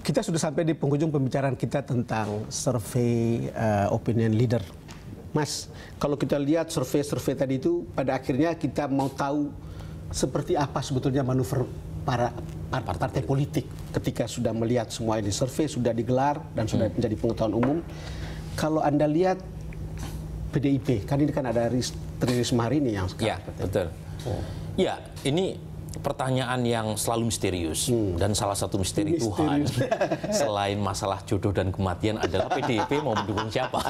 Kita sudah sampai di penghujung pembicaraan kita tentang survei opinion leader. Mas, kalau kita lihat survei-survei tadi itu, pada akhirnya kita mau tahu seperti apa sebetulnya manuver para partai politik ketika sudah melihat semua ini. Survei sudah digelar dan sudah menjadi pengetahuan umum. Kalau Anda lihat PDIP, kan ini kan ada Tri Risma hari ini yang sekarang. Ya, betul. Ya, ini pertanyaan yang selalu misterius dan salah satu misteri Tuhan selain masalah jodoh dan kematian adalah PDIP mau mendukung siapa.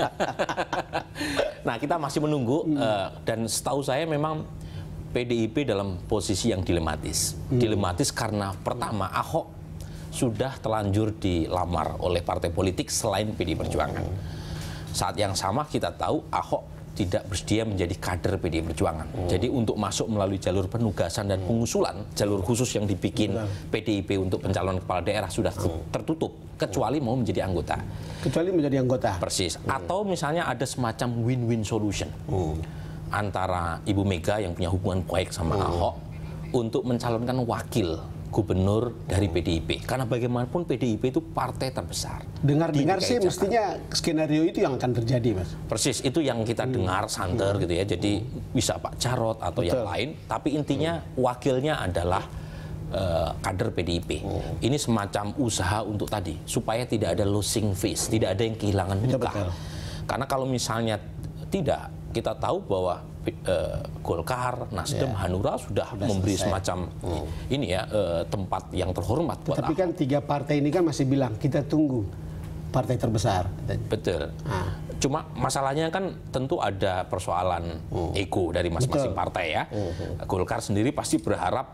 Nah, kita masih menunggu dan setahu saya memang PDIP dalam posisi yang dilematis. Dilematis karena pertama Ahok sudah telanjur dilamar oleh partai politik selain PDI Perjuangan. Saat yang sama kita tahu Ahok tidak bersedia menjadi kader PDI Perjuangan. Jadi untuk masuk melalui jalur penugasan dan pengusulan, jalur khusus yang dibikin PDIP untuk pencalonan kepala daerah sudah tertutup, kecuali mau menjadi anggota. Kecuali menjadi anggota. Persis. Atau misalnya ada semacam win-win solution antara Ibu Mega yang punya hubungan baik sama Ahok untuk mencalonkan wakil gubernur dari PDIP. Karena bagaimanapun PDIP itu partai terbesar. Dengar-dengar sih mestinya skenario itu yang akan terjadi, Mas. Persis, itu yang kita dengar santer gitu ya. Jadi bisa Pak Jarod atau yang lain, tapi intinya wakilnya adalah kader PDIP. Ini semacam usaha untuk tadi, supaya tidak ada losing face, tidak ada yang kehilangan muka. Karena kalau misalnya tidak, kita tahu bahwa Golkar, Nasdem, Hanura sudah memberi semacam ini ya tempat yang terhormat buat Tapi kan tiga partai ini kan masih bilang kita tunggu partai terbesar. Betul. Cuma masalahnya kan tentu ada persoalan ego dari masing-masing partai ya. Golkar sendiri pasti berharap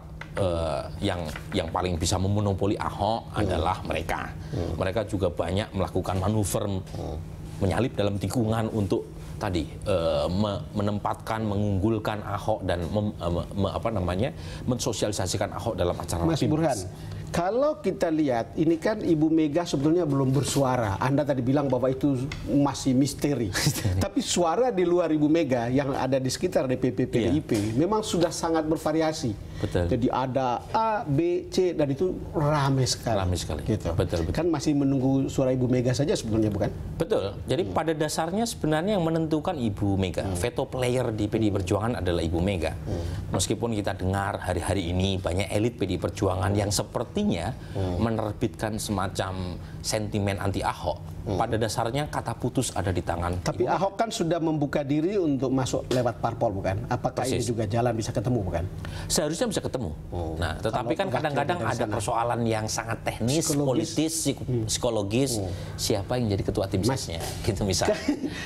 yang paling bisa memonopoli Ahok adalah mereka. Mereka juga banyak melakukan manuver menyalip dalam tikungan untuk tadi menempatkan, mengunggulkan Ahok dan mensosialisasikan Ahok dalam acara. Mas Burhan, kalau kita lihat ini kan Ibu Mega sebetulnya belum bersuara. Anda tadi bilang bahwa itu masih misteri. Tapi suara di luar Ibu Mega yang ada di sekitar DPP PDIP memang sudah sangat bervariasi. Betul. Jadi ada A, B, C dan itu ramai sekali. Ramai sekali. Gitu. Betul. Kan masih menunggu suara Ibu Mega saja sebetulnya, bukan? Betul. Jadi pada dasarnya sebenarnya yang menentukan Ibu Mega. Veto player di PDI Perjuangan adalah Ibu Mega. Meskipun kita dengar hari-hari ini banyak elit PDI Perjuangan yang sepertinya menerbitkan semacam sentimen anti Ahok. Pada dasarnya kata putus ada di tangan. Tapi Ahok kan sudah membuka diri untuk masuk lewat parpol, bukan? Apakah ini juga jalan bisa ketemu, bukan? Seharusnya bisa ketemu. Nah, tetapi kan kadang-kadang ada persoalan yang sangat teknis, politis, psikologis. Siapa yang jadi ketua tim sesnya? Gitu misalnya.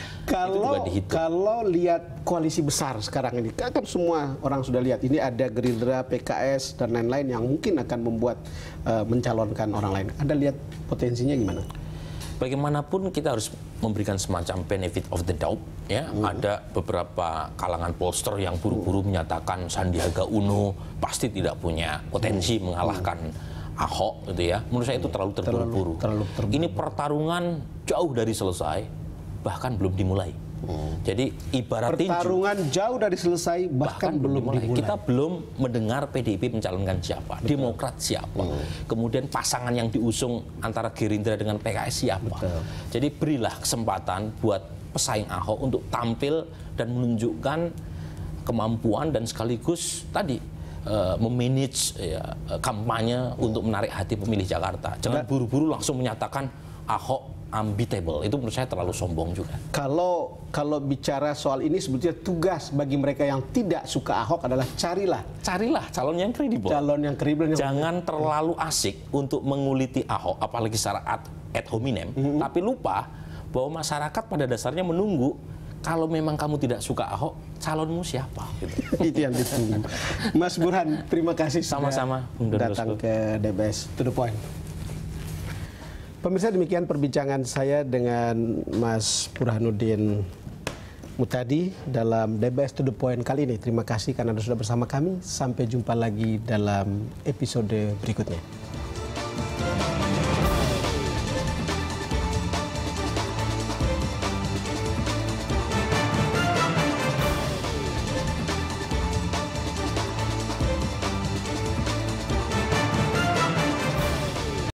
Kalau lihat koalisi besar sekarang ini, kan semua orang sudah lihat. Ini ada Gerindra, PKS, dan lain-lain yang mungkin akan membuat mencalonkan orang lain. Anda lihat potensinya gimana? Bagaimanapun kita harus memberikan semacam benefit of the doubt ya. Ada beberapa kalangan pollster yang buru-buru menyatakan Sandiaga Uno pasti tidak punya potensi mengalahkan Ahok gitu ya. Menurut saya itu terlalu terburu-buru. Ini pertarungan jauh dari selesai, bahkan belum dimulai. Jadi ibarat pertarungan jauh dari selesai bahkan belum dimulai. Kita belum mendengar PDIP mencalonkan siapa, Demokrat siapa, kemudian pasangan yang diusung antara Gerindra dengan PKS siapa. Jadi berilah kesempatan buat pesaing Ahok untuk tampil dan menunjukkan kemampuan dan sekaligus tadi memanage kampanye untuk menarik hati pemilih Jakarta. Jangan buru-buru langsung menyatakan Ahok unbeatable, itu menurut saya terlalu sombong juga. Kalau bicara soal ini sebetulnya tugas bagi mereka yang tidak suka Ahok adalah carilah calon yang kredibel. Jangan terlalu asik untuk menguliti Ahok, apalagi secara ad hominem, tapi lupa bahwa masyarakat pada dasarnya menunggu. Kalau memang kamu tidak suka Ahok, calonmu siapa? Gitu. Itu yang ditunggu. Mas Burhan, terima kasih sama-sama datang ke DBS To The Point. Pemirsa, demikian perbincangan saya dengan Mas Burhanuddin Muhtadi dalam DBS To The Point kali ini. Terima kasih karena Anda sudah bersama kami. Sampai jumpa lagi dalam episode berikutnya.